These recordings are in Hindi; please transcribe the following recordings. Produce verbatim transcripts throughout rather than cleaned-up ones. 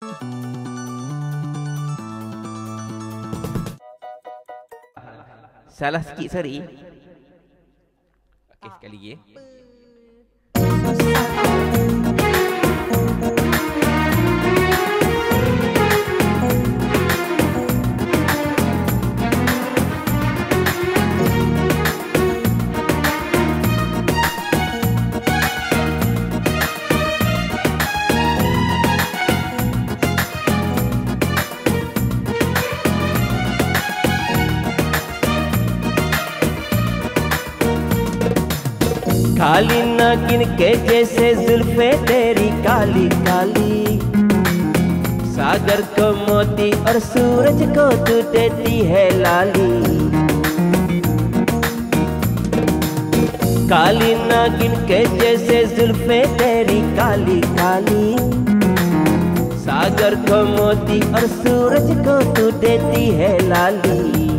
Salah sikit sorry. Okey sekali lagi. काली नागिन के जैसे जुल्फे तेरी काली काली, सागर को मोती और सूरज को तू देती है लाली। काली नागिन के जैसे जुल्फे तेरी काली काली, सागर को मोती और सूरज को तू देती है लाली।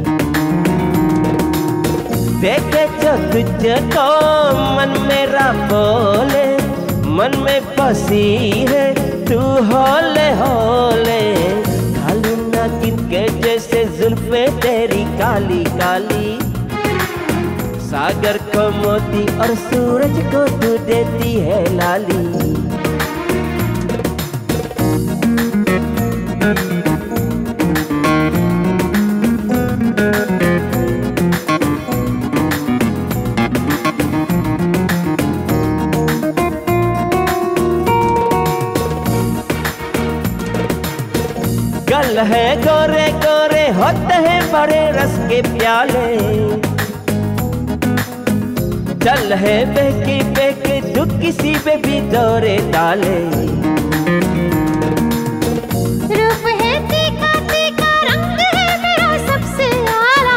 देखे जो तुझको मन मेरा बोले, मन में बसी है तू होले होले। काली नागिन के जैसे जुल्फे तेरी काली काली, सागर को मोती और सूरज को तू देती है लाली। गल है गोरे गोरे होते हैं बड़े रस के प्याले, चल है बहकी बहकी तू किसी पे भी दौरे डाले। रूप है तीखा तीखा रंग है मेरा सबसे आला,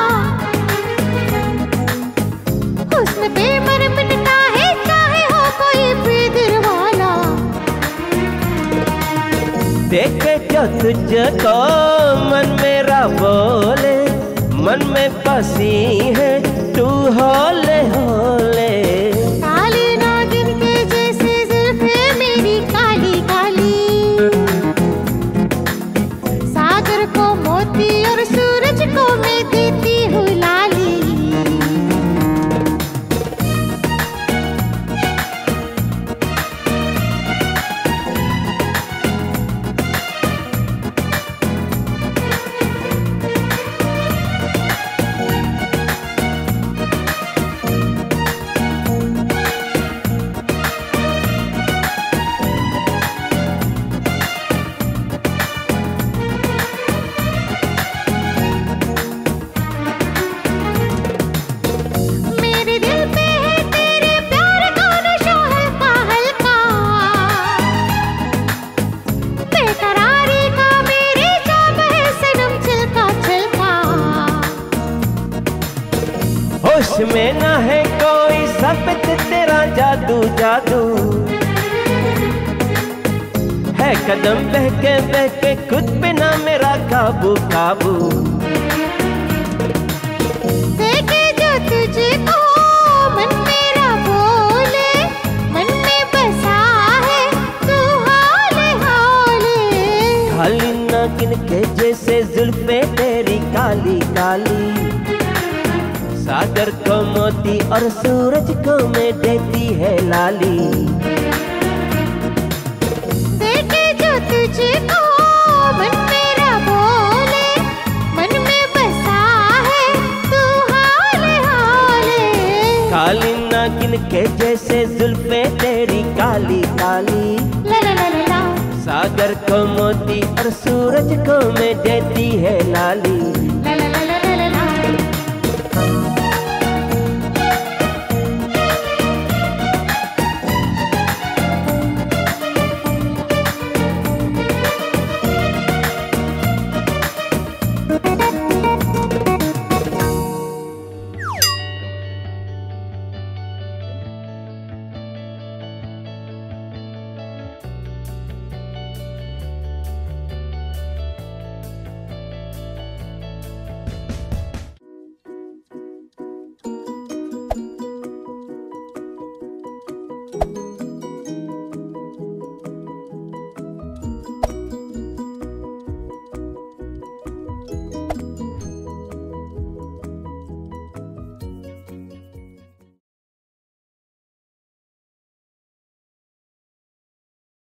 हुस्न पे मन मिटता है चाहे हो कोई भी दिलवाला। देखे जो तुझको मन मेरा बोले, मन में बसी है तू होले होले। काली नागिन के जैसे जुल्फे मेरी काली काली, सागर को मोती और सूरज को मैं देती हूँ लाली। होश में ना है कोई सब तेरा जादू जादू, है कदम बहके बहके खुद पे ना मेरा काबू काबू। देखे जो तुझको मन मेरा बोले, मन में बसा है तू हाले हाले। काली नागिन के जैसे जुल्फे तेरी काली काली, सागर को मोती और सूरज को मैं देती है लाली। देखे जो तुझको मन मेरा बोले, मन में बसा है तू हाले हाले। काली नागिन के जैसे जुल्फे तेरी काली काली, ला ला ला ला, सागर को मोती और सूरज को मैं देती है लाली। ला ला ला।